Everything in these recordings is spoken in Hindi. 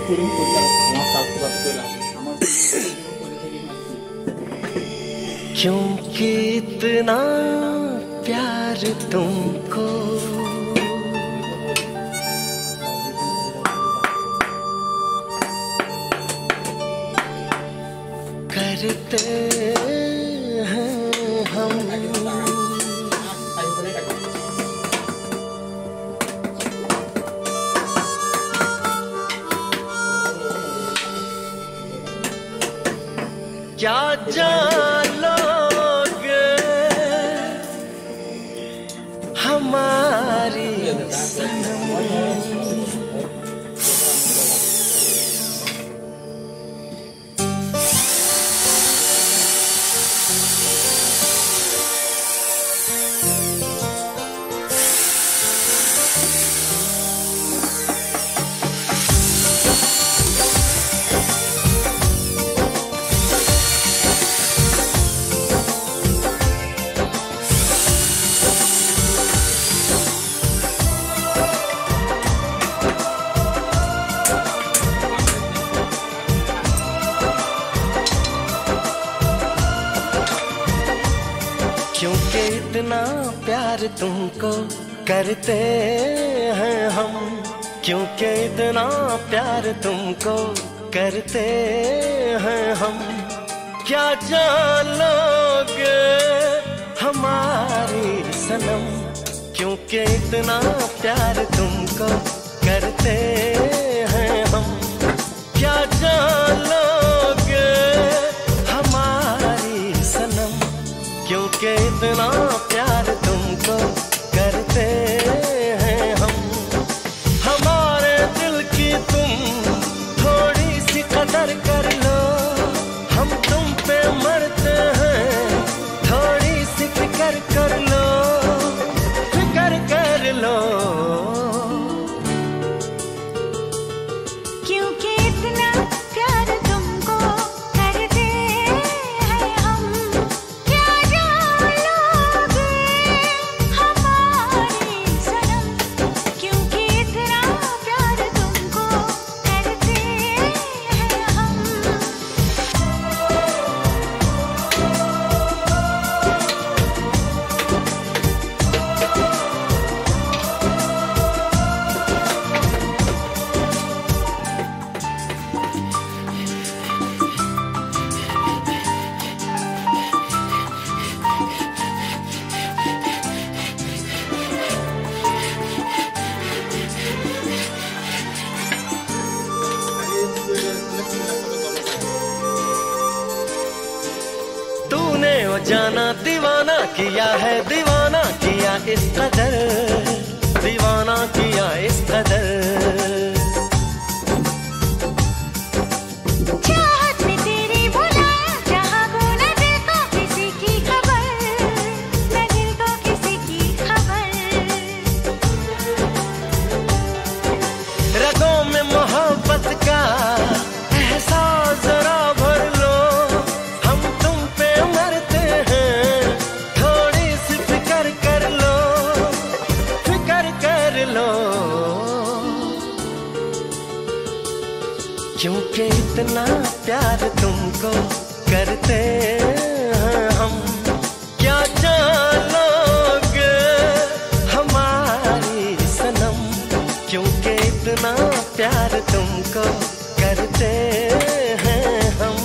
क्योंकि इतना प्यार तुमको करते हैं हम। क्या जान लोगे हमारी सनम, क्योंकि इतना प्यार तुमको करते हैं हम, क्योंकि इतना प्यार तुमको करते हैं हम। क्या जान लोगे हमारी सनम, क्योंकि इतना प्यार तुमको करते हैं हम। क्या जान लोगे हमारी सनम, क्योंकि इतना प्यार तुमको करते हैं हम। हमारे दिल की तुम थोड़ी सी कदर कर लो, हम तुम पे मरते हैं, थोड़ी सी फिक्र कर लो, फिक्र कर लो। क्योंकि इतना प्यार तुमको करते हैं हम। क्या जान लोगे हमारी सनम, क्योंकि इतना प्यार तुमको करते हैं हम। तूने वो जाना दीवाना किया है, दीवाना किया इस कदर, दीवाना किया इस कदर। चाहत में तेरी बुलाया, जहाँ को न दिल को किसी की खबर, न दिल को किसी की खबर। रगों में मोहब्बत का एहसास जरा भर लो, हम तुम पे मरते हैं, थोड़ी सी फिक्र कर लो, फिक्र कर लो। क्योंकि इतना प्यार तुमको करते हैं हम। क्या जान लोगे हमारी सनम, क्योंकि इतना प्यार तुमको करते हैं हम।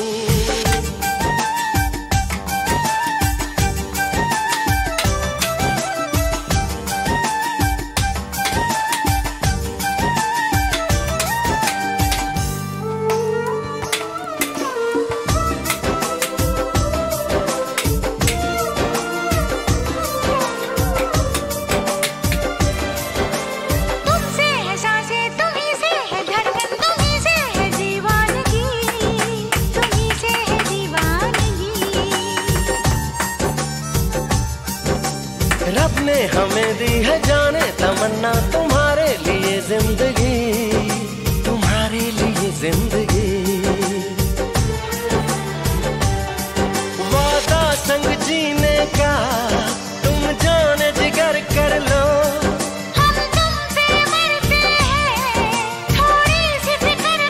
तुमसे है सांसें, तुम्हीं से है धड़कन, तुम्हीं से है दीवानगी, तुम्हीं से है दीवानगी। रब ने हमें दी है जाने तमन्ना, तुम्हारे लिए जिंदगी, तुम्हारे लिए जिंदगी। वादा संग जीने का तुम जाने जिगर कर लो, हम तुम पे मरते हैं, थोड़ी सी फिक्र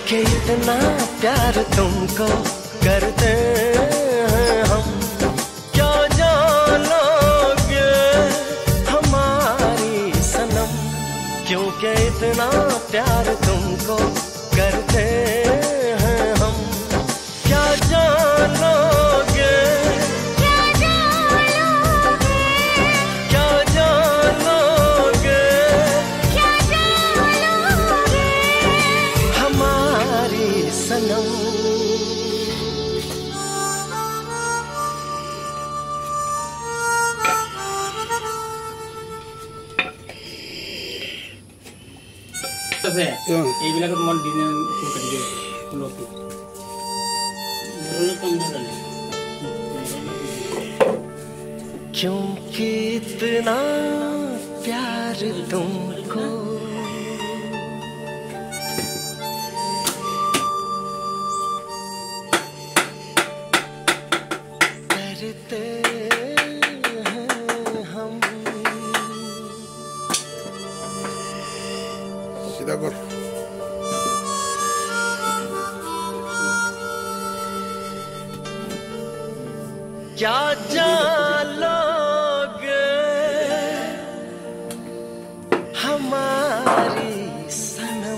क्योंकि इतना प्यार तुमको करते हैं हम। क्या जानोगे हमारी सनम, क्योंकि इतना प्यार तुमको करते हैं हम। क्या जानोगे, क्या जानोगे, क्या जानोगे क्या जानोगे हमारी सनम। এইবিলাকত মন দিনে क्योंकि इतना प्यार तुमको करते हैं हम। सीधा कर। क्या जानोगे हमारी सनम।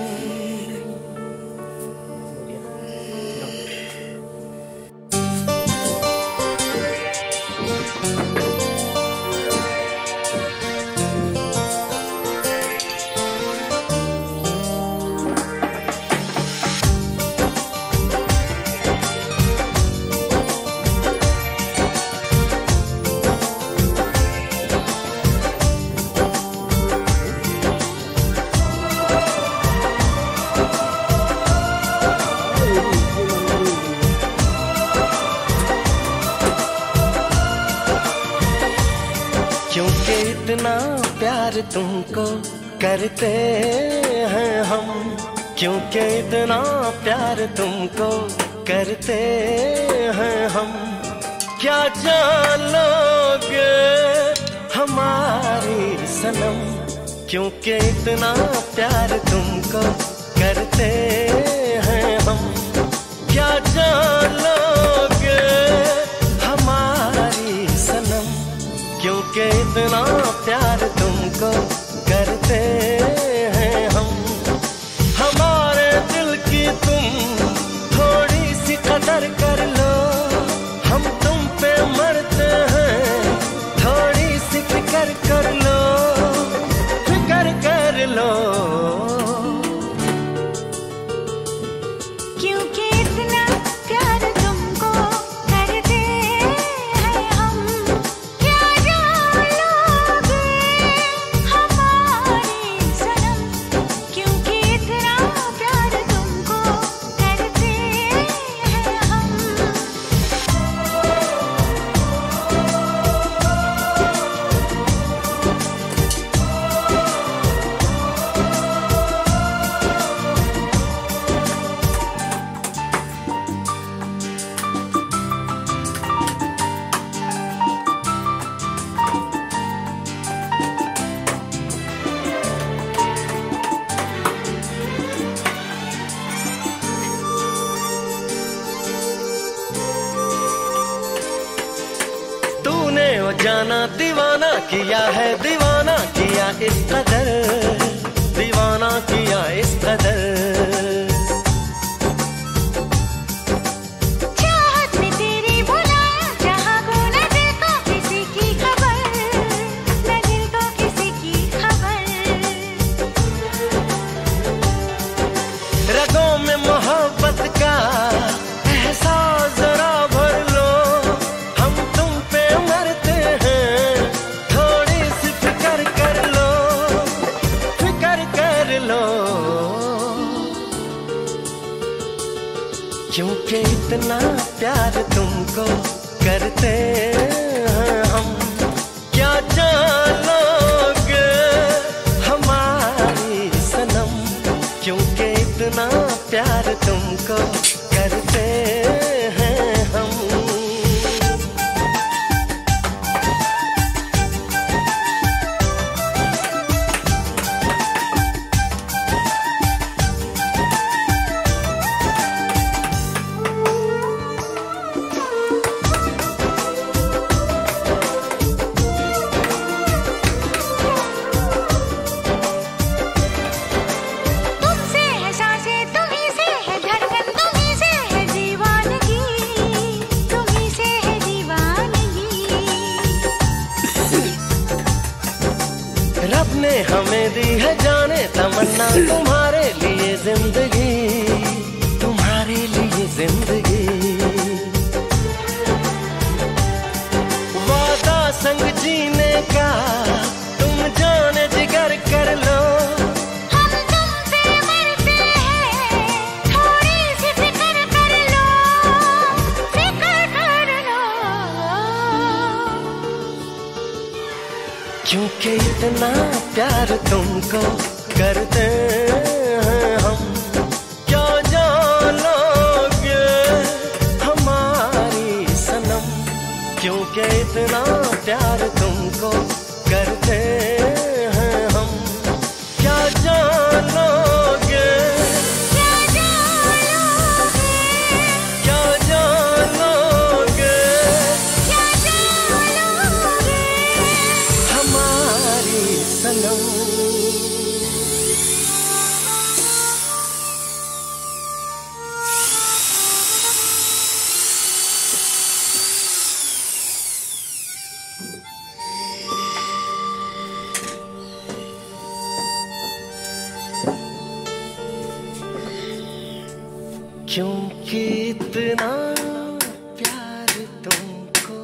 क्योंकि इतना प्यार तुमको करते हैं हम। क्योंकि इतना प्यार तुमको करते हैं हम। क्या जानोगे हमारी सनम, क्योंकि इतना प्यार तुमको करते हैं हम। क्या जानोगे हमारी सनम, क्योंकि इतना प्यार तुमको करते हैं हम। हमारे दिल की तुम थोड़ी सी कदर कर लो, हम तुम पे मरते हैं। थोड़ी सी फिक्र कर लो, फिक्र कर लो। क्योंकि इतना प्यार तुमको करते हैं हम। क्या जानोगे हमारी सनम, क्योंकि इतना प्यार तुमको करते हैं हम। तूने वो जाना दीवाना किया है, दीवाना किया इस कदर, दीवाना किया इस कदर। चाहत में तेरी बुलाया, जहाँ को न दिल को किसी की खबर, न दिल को किसी की खबर। रगों में मोहब्बत का एहसास जरा भर लो, हम तुम पे मरते हैं। थोड़ी सी फिक्र कर लो, फिक्र कर लो। क्योंकि इतना प्यार तुमको करते हैं हम। क्या जानोगे हमारी सनम, क्योंकि इतना प्यार तुमको करते हैं हम। हमें दी है जाने तमन्ना तुम्हारे लिए जिंदगी, तुम्हारे लिए जिंदगी। वादा संग जीने का तुम जाने जिगर कर लो, हम तुम पे मरते हैं, थोड़ी सी फिक्र कर लो, फिक्र कर लो। क्योंकि इतना प्यार तुमको करते हैं हम, क्या जानोगे हमारी सनम। क्योंकि इतना प्यार तुमको करते हैं हम, क्या जानोगे, क्या जानोगे, क्या जानोगे क्या जानोगे। हमारी सनम। क्योंकि इतना प्यार तुमको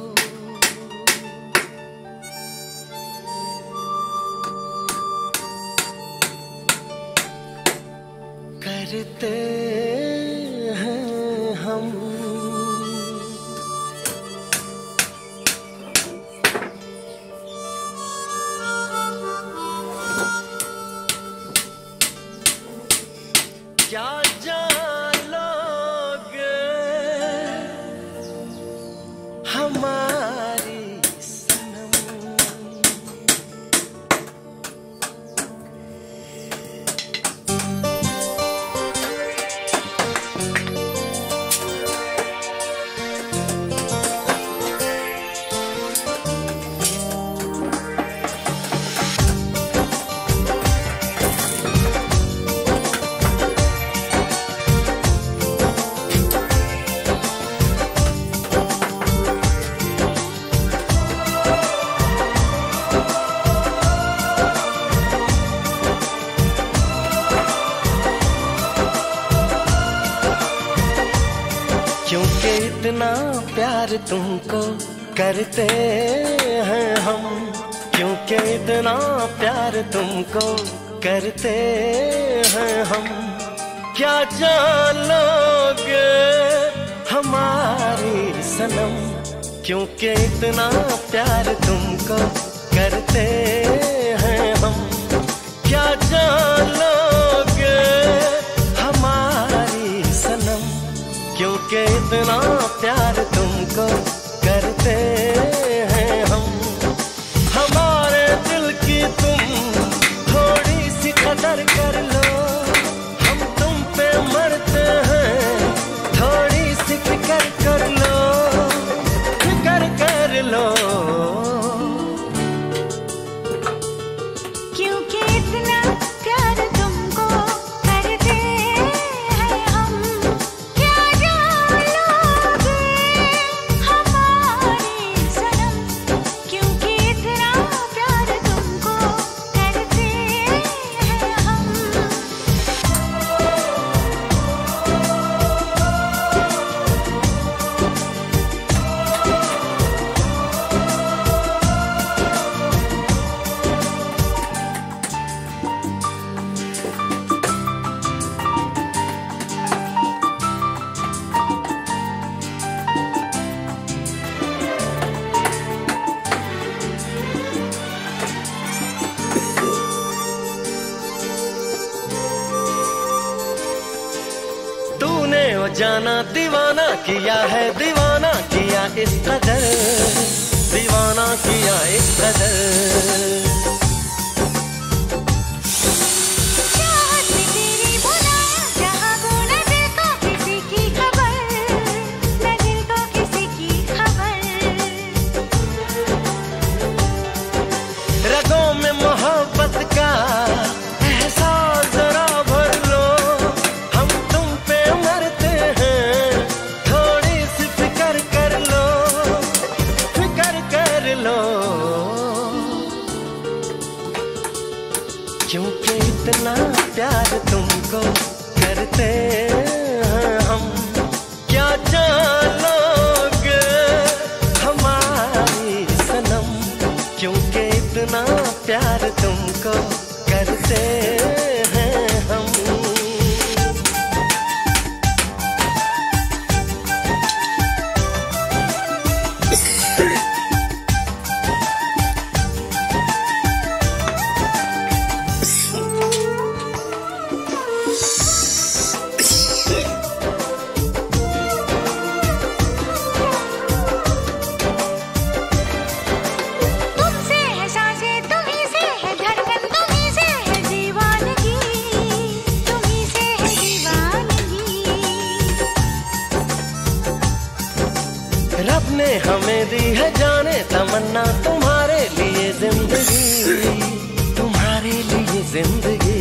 करते हैं हम। क्या जानोगे हमारी सनम। क्योंकि इतना प्यार तुमको करते हैं हम, क्योंकि इतना प्यार तुमको करते हैं हम। क्या जानोगे हमारी सनम। क्योंकि इतना प्यार तुमको करते हैं हम, क्या जानोगे हमारी सनम। क्योंकि इतना प्यार तुमको करते हैं हम। हमारे दिल की तुम थोड़ी सी कदर कर लो, हम तुम पे मरते हैं, थोड़ी सी फिक्र कर लो, फिक्र कर लो। क्योंकि इतना प्यार तुमको करते हैं हम, क्या जानोगे हमारी सनम। क्योंकि इतना प्यार तुमको करते हैं हम। तूने वो जाना दीवाना किया है, दीवाना किया इस कदर, दीवाना किया इस कदर। चाहत में तेरी बुलाया जहाँ को न दिल को किसी की खबर, न दिल को किसी की खबर। रगों में मोहब्बत का एहसास जरा भर लो, हम तुम पे मरते हैं, थोड़ी सी फिक्र कर लो, फिक्र कर लो। तुमको करते हैं हम। क्या जान लोगे हमारी सनम, क्योंकि इतना प्यार तुमको करते हैं हम। तुमसे है सांसें, तुम्हीं से है धड़कन, तुम्हीं से है दीवानगी, तुम्हीं से है दीवानगी। रब ने हमें दी है जाने तमन्ना, तुम्हारे लिए जिंदगी, तुम्हारे लिए जिंदगी।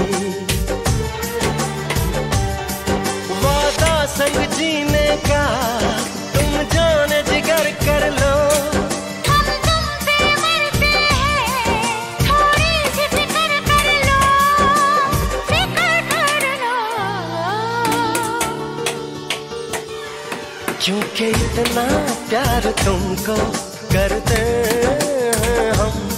वादा संग जीने का तुम जाने जिगर कर लो। हम तुम पे मरते हैं, थोड़ी सी फिक्र कर लो, फिक्र कर लो। क्योंकि इतना प्यार तुमको करते हैं हम।